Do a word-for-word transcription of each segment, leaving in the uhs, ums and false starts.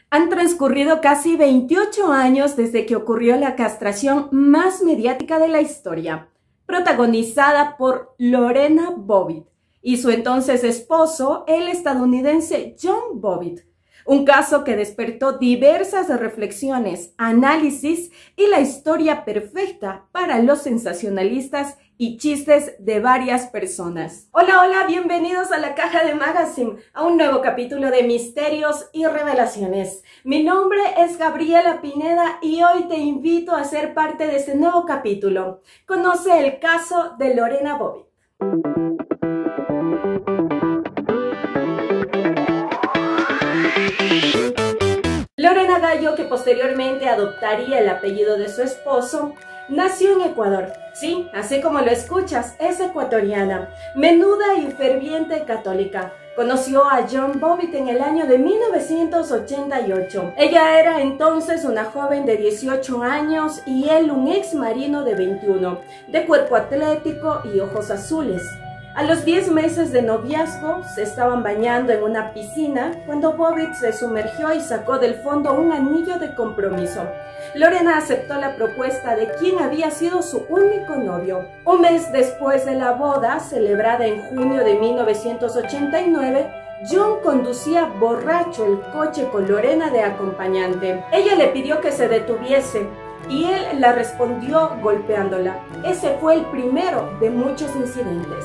Han transcurrido casi veintiocho años desde que ocurrió la castración más mediática de la historia, protagonizada por Lorena Bobbitt y su entonces esposo, el estadounidense John Bobbitt. Un caso que despertó diversas reflexiones, análisis y la historia perfecta para los sensacionalistas y chistes de varias personas. Hola, hola, bienvenidos a la Caja de Magazine, a un nuevo capítulo de Misterios y Revelaciones. Mi nombre es Gabriela Pineda y hoy te invito a ser parte de este nuevo capítulo. Conoce el caso de Lorena Bobbitt. Lorena Gallo, que posteriormente adoptaría el apellido de su esposo, nació en Ecuador. Sí, así como lo escuchas, es ecuatoriana, menuda y ferviente católica. Conoció a John Bobbitt en el año de mil novecientos ochenta y ocho. Ella era entonces una joven de dieciocho años y él un ex marino de veintiuno, de cuerpo atlético y ojos azules. A los diez meses de noviazgo se estaban bañando en una piscina cuando Bobbitt se sumergió y sacó del fondo un anillo de compromiso. Lorena aceptó la propuesta de quien había sido su único novio. Un mes después de la boda, celebrada en junio de mil novecientos ochenta y nueve, John conducía borracho el coche con Lorena de acompañante. Ella le pidió que se detuviese y él la respondió golpeándola. Ese fue el primero de muchos incidentes.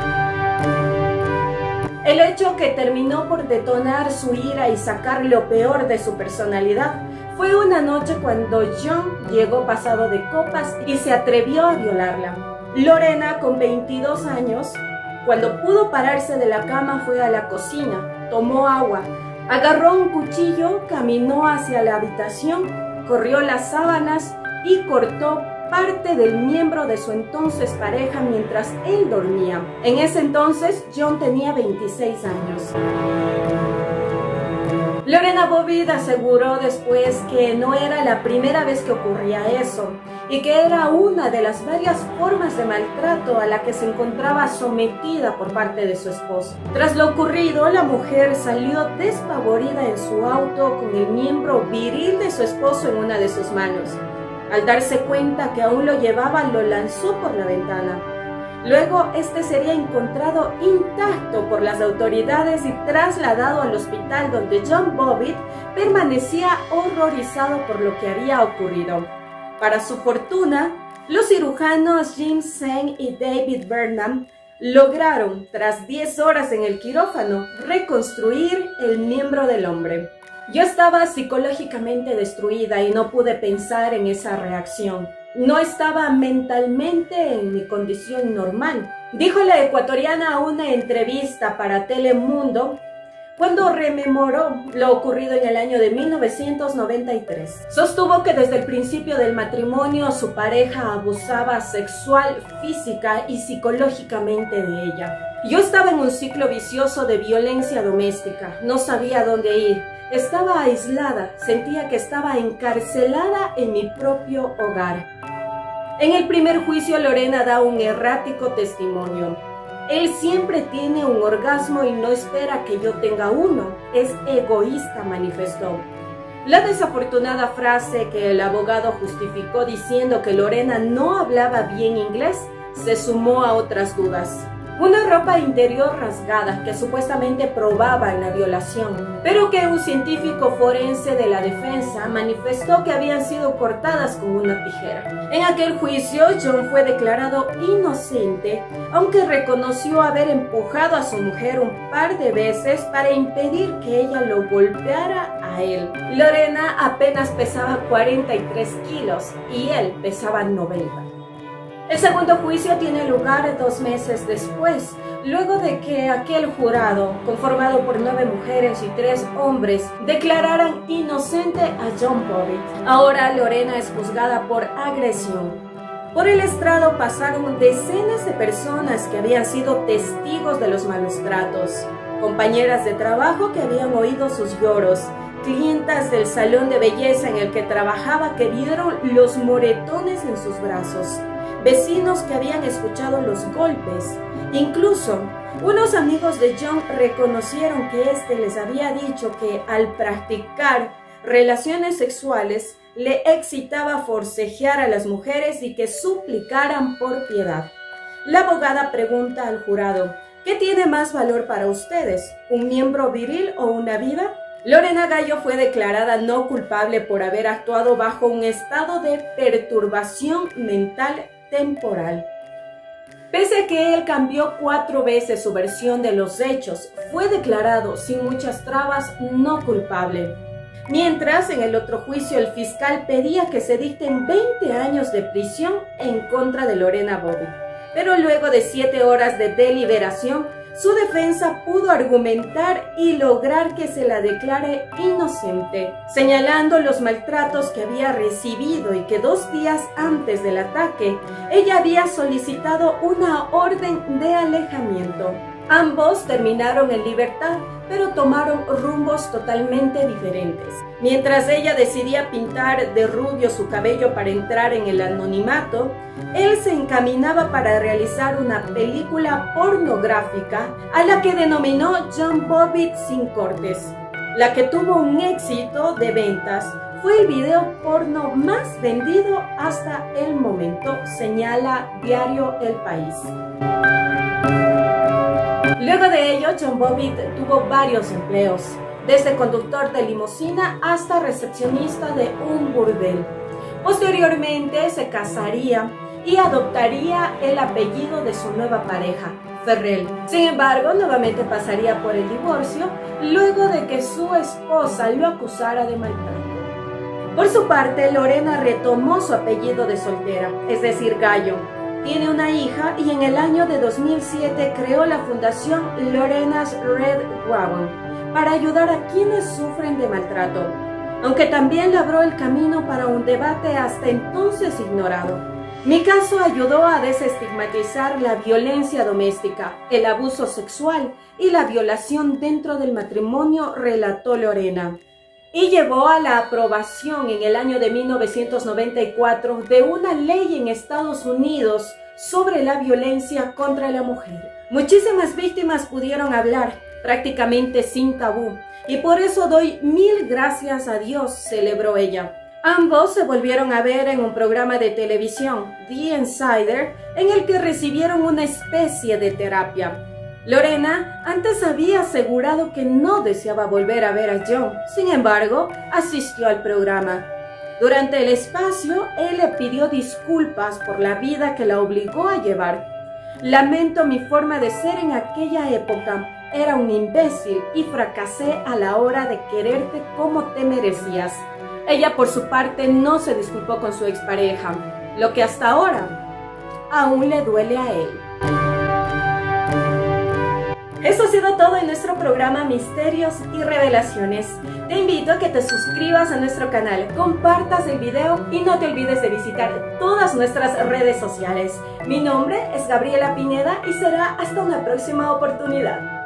El hecho que terminó por detonar su ira y sacar lo peor de su personalidad fue una noche cuando John llegó pasado de copas y se atrevió a violarla. Lorena, con veintidós años, cuando pudo pararse de la cama, fue a la cocina, tomó agua, agarró un cuchillo, caminó hacia la habitación, corrió las sábanas y cortó parte del miembro de su entonces pareja mientras él dormía. En ese entonces, John tenía veintiséis años. Lorena Bobbitt aseguró después que no era la primera vez que ocurría eso y que era una de las varias formas de maltrato a la que se encontraba sometida por parte de su esposo. Tras lo ocurrido, la mujer salió despavorida en su auto con el miembro viril de su esposo en una de sus manos. Al darse cuenta que aún lo llevaba, lo lanzó por la ventana. Luego, este sería encontrado intacto por las autoridades y trasladado al hospital donde John Bobbitt permanecía horrorizado por lo que había ocurrido. Para su fortuna, los cirujanos Jim Zeng y David Burnham lograron, tras diez horas en el quirófano, reconstruir el miembro del hombre. Yo estaba psicológicamente destruida y no pude pensar en esa reacción. No estaba mentalmente en mi condición normal, dijo la ecuatoriana a una entrevista para Telemundo cuando rememoró lo ocurrido en el año de mil novecientos noventa y tres. Sostuvo que desde el principio del matrimonio su pareja abusaba sexual, física y psicológicamente de ella. Yo estaba en un ciclo vicioso de violencia doméstica, no sabía dónde ir, estaba aislada, sentía que estaba encarcelada en mi propio hogar. En el primer juicio, Lorena da un errático testimonio. Él siempre tiene un orgasmo y no espera que yo tenga uno. Es egoísta, manifestó. La desafortunada frase que el abogado justificó diciendo que Lorena no hablaba bien inglés se sumó a otras dudas. Una ropa interior rasgada que supuestamente probaba la violación, pero que un científico forense de la defensa manifestó que habían sido cortadas con una tijera. En aquel juicio, John fue declarado inocente, aunque reconoció haber empujado a su mujer un par de veces para impedir que ella lo golpeara a él. Lorena apenas pesaba cuarenta y tres kilos y él pesaba noventa. El segundo juicio tiene lugar dos meses después, luego de que aquel jurado, conformado por nueve mujeres y tres hombres, declararan inocente a John Bobbitt. Ahora Lorena es juzgada por agresión. Por el estrado pasaron decenas de personas que habían sido testigos de los malos tratos, compañeras de trabajo que habían oído sus lloros, clientas del salón de belleza en el que trabajaba que vieron los moretones en sus brazos, vecinos que habían escuchado los golpes. Incluso, unos amigos de John reconocieron que éste les había dicho que al practicar relaciones sexuales, le excitaba forcejear a las mujeres y que suplicaran por piedad. La abogada pregunta al jurado, ¿qué tiene más valor para ustedes, un miembro viril o una vida? Lorena Gallo fue declarada no culpable por haber actuado bajo un estado de perturbación mental temporal. Pese a que él cambió cuatro veces su versión de los hechos, fue declarado sin muchas trabas no culpable. Mientras, en el otro juicio, el fiscal pedía que se dicten veinte años de prisión en contra de Lorena Bobbitt. Pero luego de siete horas de deliberación, su defensa pudo argumentar y lograr que se la declare inocente, señalando los maltratos que había recibido y que dos días antes del ataque, ella había solicitado una orden de alejamiento. Ambos terminaron en libertad, pero tomaron rumbos totalmente diferentes. Mientras ella decidía pintar de rubio su cabello para entrar en el anonimato, él se encaminaba para realizar una película pornográfica a la que denominó John Bobbitt sin cortes. La que tuvo un éxito de ventas, fue el video porno más vendido hasta el momento, señala Diario El País. Luego de ello, John Bobbitt tuvo varios empleos, desde conductor de limusina hasta recepcionista de un burdel. Posteriormente se casaría y adoptaría el apellido de su nueva pareja, Ferrell. Sin embargo, nuevamente pasaría por el divorcio luego de que su esposa lo acusara de maltrato. Por su parte, Lorena retomó su apellido de soltera, es decir, Gallo. Tiene una hija y en el año de dos mil siete creó la fundación Lorena's Red Wagon para ayudar a quienes sufren de maltrato, aunque también labró el camino para un debate hasta entonces ignorado. Mi caso ayudó a desestigmatizar la violencia doméstica, el abuso sexual y la violación dentro del matrimonio, relató Lorena, y llevó a la aprobación en el año de mil novecientos noventa y cuatro de una ley en Estados Unidos sobre la violencia contra la mujer. Muchísimas víctimas pudieron hablar, prácticamente sin tabú, y por eso doy mil gracias a Dios, celebró ella. Ambos se volvieron a ver en un programa de televisión, The Insider, en el que recibieron una especie de terapia. Lorena antes había asegurado que no deseaba volver a ver a John, sin embargo, asistió al programa. Durante el espacio, él le pidió disculpas por la vida que la obligó a llevar. Lamento mi forma de ser en aquella época, era un imbécil y fracasé a la hora de quererte como te merecías. Ella por su parte no se disculpó con su expareja, lo que hasta ahora aún le duele a él. Eso ha sido todo en nuestro programa Misterios y Revelaciones. Te invito a que te suscribas a nuestro canal, compartas el video y no te olvides de visitar todas nuestras redes sociales. Mi nombre es Gabriela Pineda y será hasta una próxima oportunidad.